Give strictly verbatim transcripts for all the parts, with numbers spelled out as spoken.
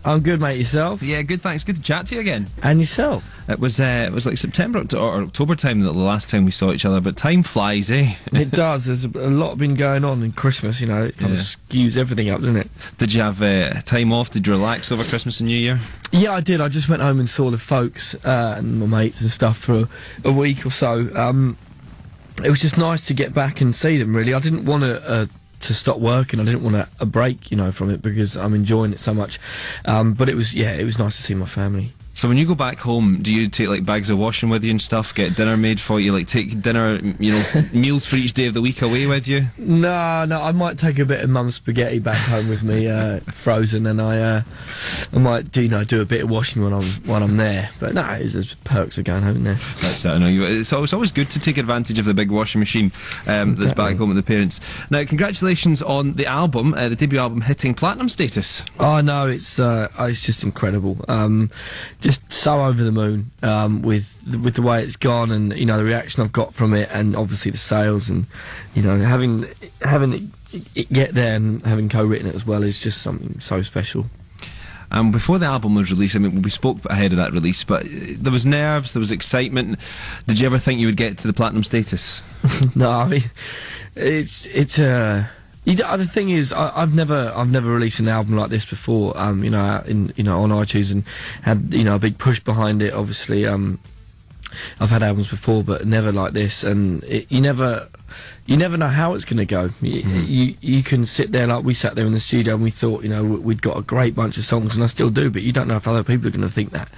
I'm good, mate. Yourself? Yeah, good, thanks. Good to chat to you again. And yourself? It was uh, it was like September or October time the last time we saw each other, but time flies, eh? It does. There's a, a lot been going on in Christmas, you know. It kind Yeah. of skews everything up, doesn't it? Did you have uh, time off? Did you relax over Christmas and New Year? Yeah, I did. I just went home and saw the folks uh, and my mates and stuff for a, a week or so. Um, it was just nice to get back and see them, really. I didn't want to... Uh, to stop working. I didn't want a, a break, you know, from it because I'm enjoying it so much. Um, but it was, yeah, it was nice to see my family. So when you go back home, do you take like bags of washing with you and stuff? Get dinner made for you? Like take dinner, you know, s- meals for each day of the week away with you? No, no, I might take a bit of mum's spaghetti back home with me, uh, frozen, and I, uh, I might, do, you know, do a bit of washing when I'm when I'm there. But no, there's, there's perks of going home there. That's it. I know. You, it's, always, it's always good to take advantage of the big washing machine um, that's back home with the parents. Now, congratulations on the album, uh, the debut album hitting platinum status. Oh no, it's uh, it's just incredible. Um, just so over the moon um, with with the way it's gone, and you know the reaction I've got from it, and obviously the sales, and you know having having it, it get there and having co-written it as well is just something so special. Um, before the album was released, I mean, we spoke ahead of that release, but uh, there was nerves, there was excitement. Did you ever think you would get to the platinum status? No, I mean it's it's a. Uh, You know, the thing is, I, I've never, I've never released an album like this before. Um, you know, out in, you know, on iTunes, and had, you know, a big push behind it. Obviously, um, I've had albums before, but never like this. And it, you never, you never know how it's going to go. You, Mm. you, you can sit there like we sat there in the studio, and we thought, you know, we'd got a great bunch of songs, and I still do. But you don't know if other people are going to think that.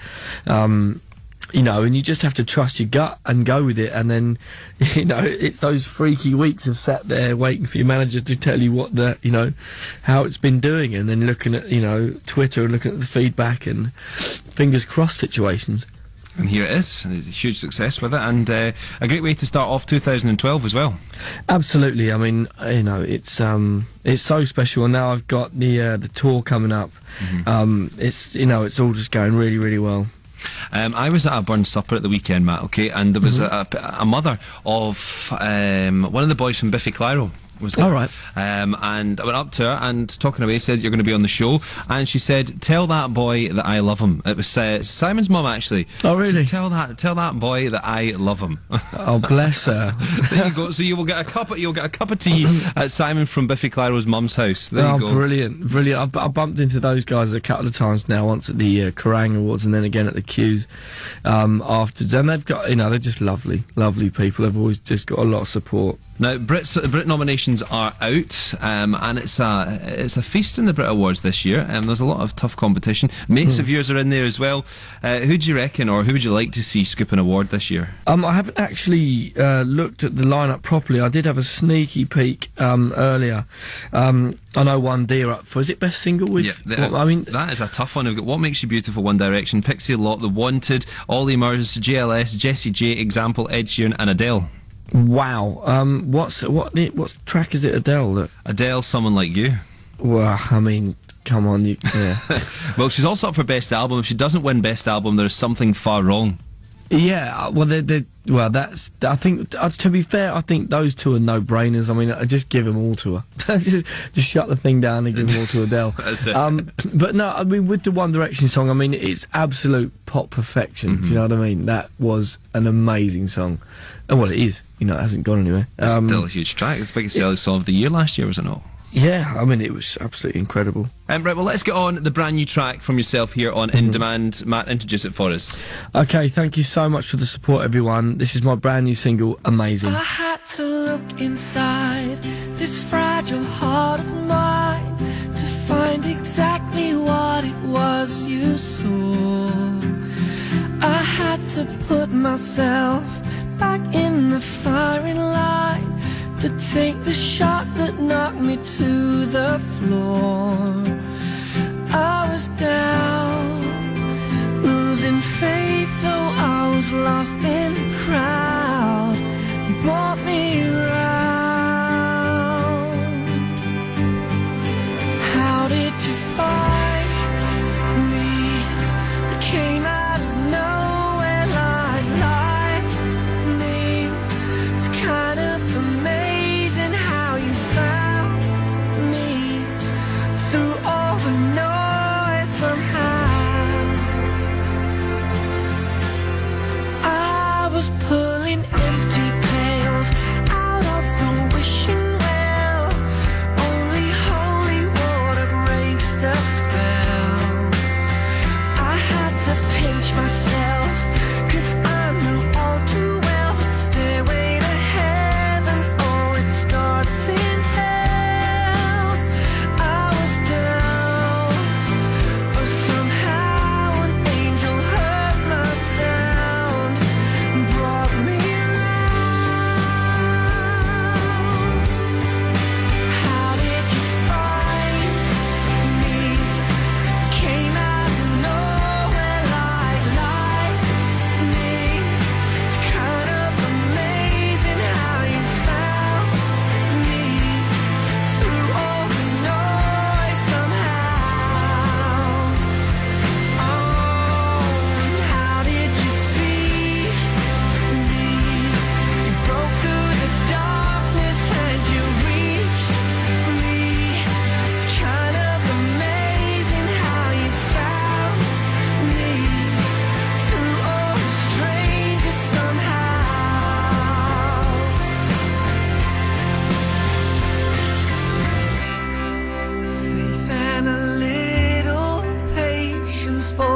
Um, You know, and you just have to trust your gut and go with it, and then, you know, it's those freaky weeks of sat there waiting for your manager to tell you what the, you know, how it's been doing, and then looking at, you know, Twitter and looking at the feedback and fingers crossed situations. And here it is, and it's a huge success with it, and uh, a great way to start off two thousand twelve as well. Absolutely. I mean, you know, it's um, it's so special, and now I've got the uh, the tour coming up. Mm-hmm. Um, it's, you know, it's all just going really, really well. Um, I was at a burn supper at the weekend, Matt, okay, and there was mm-hmm. a, a mother of um, one of the boys from Biffy Clyro. Was there. All right. Um, and I went up to her and, talking away, said, "You're going to be on the show." And she said, "Tell that boy that I love him." It was uh, Simon's mum, actually. Oh, really? Said, tell that tell that boy that I love him. Oh, bless her. There you go. So you will get a cup of, you'll get a cup of tea at Simon from Biffy Clyro's mum's house. There oh, you go. Brilliant, brilliant. I, I bumped into those guys a couple of times now, once at the uh, Kerrang Awards and then again at the Q's um, afterwards. And they've got, you know, they're just lovely, lovely people. They've always just got a lot of support. Now, Brit, Brit nominations are out, um, and it's a it's a feast in the Brit Awards this year. Um, there's a lot of tough competition. Mates Mm. of yours are in there as well. Uh, who do you reckon, or who would you like to see scoop an award this year? Um, I haven't actually uh, looked at the lineup properly. I did have a sneaky peek um, earlier. Um, I know One D are up for. Is it best single with? Yeah, the, what, I mean, that is a tough one. We've got What Makes You Beautiful, One Direction, Pixie Lott, The Wanted, Ollie Murs, J L S, Jessie J, Example, Ed Sheeran, and Adele. wow. Um, what's what? What track is it? Adele. That, Adele, Someone Like You. well, I mean, come on, you. Yeah. Well, she's also up for Best Album. If she doesn't win Best Album, there's something far wrong. Yeah, well, they they well, that's. I think, uh, to be fair, I think those two are no-brainers. I mean, I just give them all to her. just, just shut the thing down and give them all to Adele. That's it. Um, but no, I mean, with the One Direction song, I mean, it's absolute pop perfection. Mm-hmm. Do you know what I mean? That was an amazing song. And well, it is. You know, it hasn't gone anywhere. It's Um, still a huge track. It's the biggest selling song of the year last year, was it not? yeah, I mean, it was absolutely incredible. Um, right, well, let's get on the brand new track from yourself here on In Demand. Matt, introduce it for us. Okay, thank you so much for the support, everyone. This is my brand new single, Amazing. I had to look inside this fragile heart of mine to find exactly what it was you saw. I had to put myself back in the firing line to take the shot that knocked me to the floor. I was down, losing faith, though I was lost in the crowd. You brought me around. How did you find me? You came out of nowhere like lightning. It's kind of amazing how you found me through all the noise somehow.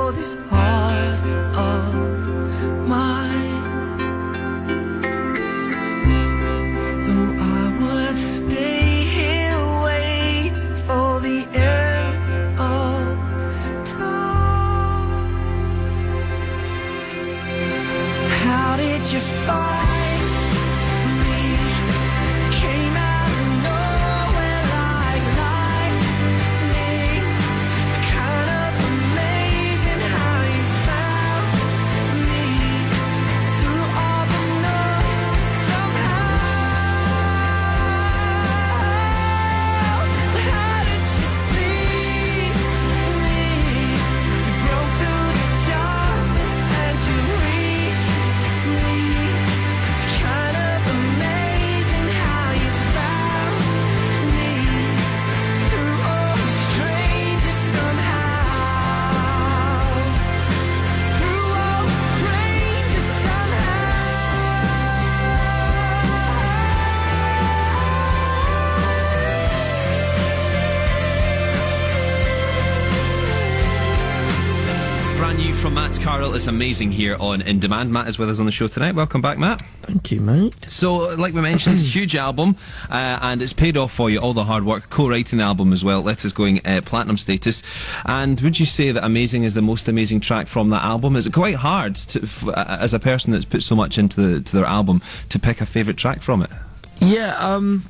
for this heart of mine. Though I would stay here waiting for the end of time. How did you find from Matt Carroll is amazing here on In Demand. Matt is with us on the show tonight. Welcome back, Matt. Thank you, mate. So, like we mentioned, huge album, uh, and it's paid off for you, all the hard work, co-writing the album as well, Letters going uh, platinum status. And would you say that Amazing is the most amazing track from that album? Is it quite hard, to, f uh, as a person that's put so much into the, to their album, to pick a favourite track from it? Yeah, um...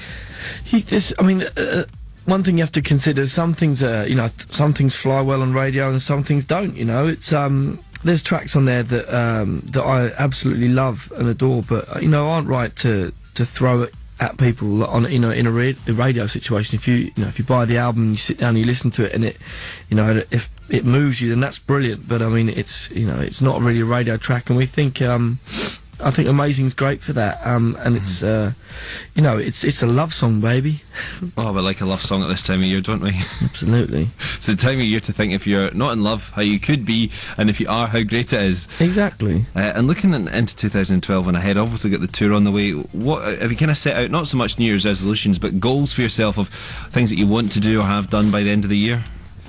He, this, I mean... Uh, one thing you have to consider, some things are, you know, th some things fly well on radio and some things don't, you know. It's, um, there's tracks on there that, um, that I absolutely love and adore, but, uh, you know, aren't right to, to throw it at people on, you know, in a, ra a radio situation. If you, you know, if you buy the album and you sit down and you listen to it and it, you know, if it moves you, then that's brilliant, but I mean, it's, you know, it's not really a radio track, and we think, um, I think Amazing's great for that, um, and mm-hmm. it's, uh, you know, it's it's a love song, baby. Oh, we like a love song at this time of year, don't we? Absolutely. It's the time of year to think, if you're not in love, how you could be, and if you are, how great it is. Exactly. Uh, and looking in, into two thousand twelve and ahead, obviously got the tour on the way. What have you kind of set out, not so much New Year's resolutions, but goals for yourself of things that you want to do or have done by the end of the year?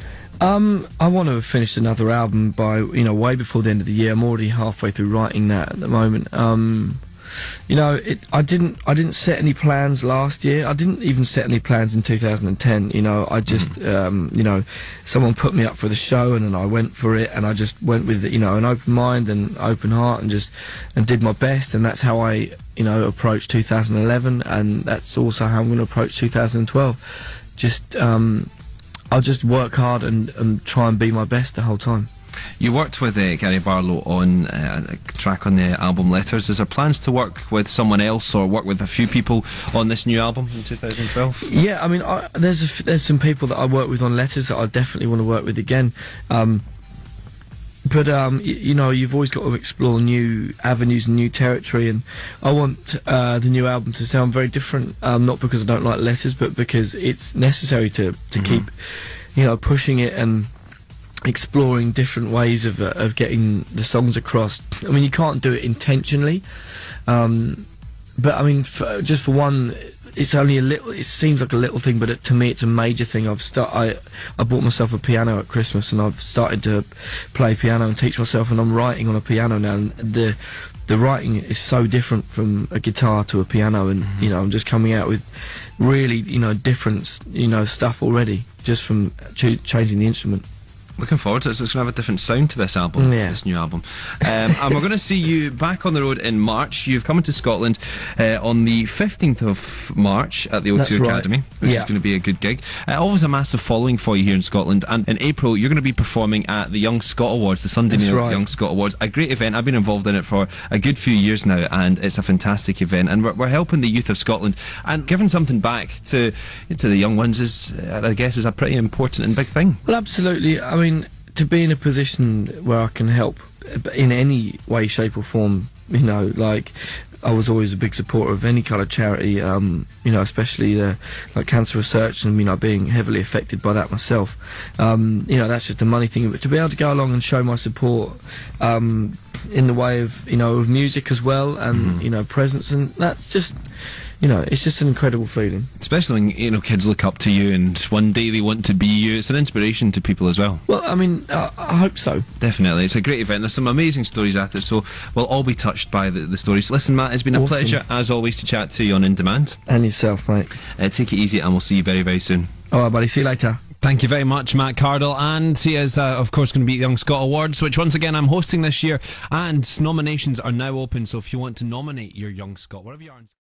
Um, I want to have finished another album by, you know, way before the end of the year. I'm already halfway through writing that at the moment. Um, you know, it, I didn't, I didn't set any plans last year. I didn't even set any plans in two thousand ten. You know, I just, mm. um, you know, someone put me up for the show, and then I went for it, and I just went with, you know, an open mind and open heart, and just, and did my best, and that's how I, you know, approached two thousand eleven, and that's also how I'm going to approach two thousand twelve. Just, um, I'll just work hard and, and try and be my best the whole time. You worked with uh, Gary Barlow on uh, a track on the album Letters. Is there plans to work with someone else or work with a few people on this new album in two thousand twelve? Yeah, I mean, I, there's a f there's some people that I work with on Letters that I definitely want to work with again. Um, But, um, you know, you've always got to explore new avenues and new territory, and I want uh, the new album to sound very different, um, not because I don't like Letters, but because it's necessary to, to mm-hmm. keep, you know, pushing it and exploring different ways of, uh, of getting the songs across. I mean, you can't do it intentionally, um, but, I mean, for, just for one... It's only a little. It seems like a little thing, but it, to me, it's a major thing. I've start. I I bought myself a piano at Christmas, and I've started to play piano and teach myself. And I'm writing on a piano now. And the the writing is so different from a guitar to a piano, and mm-hmm. you know, I'm just coming out with really, you know, different, you know, stuff already just from ch changing the instrument. Looking forward to it. So it's going to have a different sound to this album, yeah. this new album. Um, and we're going to see you back on the road in March. You've come into Scotland uh, on the fifteenth of March at the O two That's Academy, right. which yeah. is going to be a good gig. Uh, always a massive following for you here in Scotland. And in April, you're going to be performing at the Young Scot Awards, the Sunday That's Mail right. Young Scot Awards. A great event. I've been involved in it for a good few years now, and it's a fantastic event. And we're, we're helping the youth of Scotland, and giving something back to to the young ones is, I guess, is a pretty important and big thing. Well, absolutely. I mean, to be in a position where I can help in any way, shape or form, you know, like, I was always a big supporter of any kind of charity, um, you know, especially uh, like cancer research, and, you know, being heavily affected by that myself. Um, you know, that's just a money thing, but to be able to go along and show my support um, in the way of, you know, of music as well, and, mm-hmm. you know, presence, and that's just... you know, it's just an incredible feeling. Especially when, you know, kids look up to you and one day they want to be you. It's an inspiration to people as well. Well, I mean, uh, I hope so. Definitely. It's a great event. There's some amazing stories at it, so we'll all be touched by the, the stories. Listen, Matt, it's been a Awesome. pleasure, as always, to chat to you on In Demand. And yourself, mate. Uh, take it easy, and we'll see you very, very soon. All right, buddy. See you later. Thank you very much, Matt Cardle, and he is, uh, of course, going to be at the Young Scot Awards, which, once again, I'm hosting this year, and nominations are now open, so if you want to nominate your Young Scot, whatever you are...